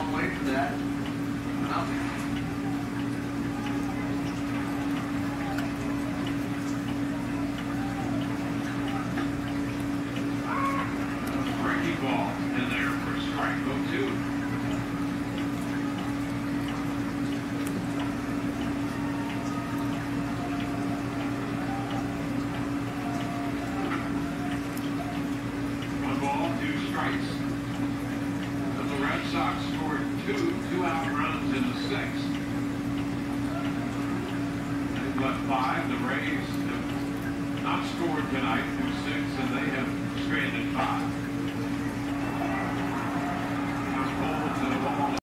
long way for that. Breaking ball in there for strike 0-2. Strikes. But the Red Sox scored two-out runs in the sixth. They've left 5. The Rays have not scored tonight through 6, and they have stranded 5.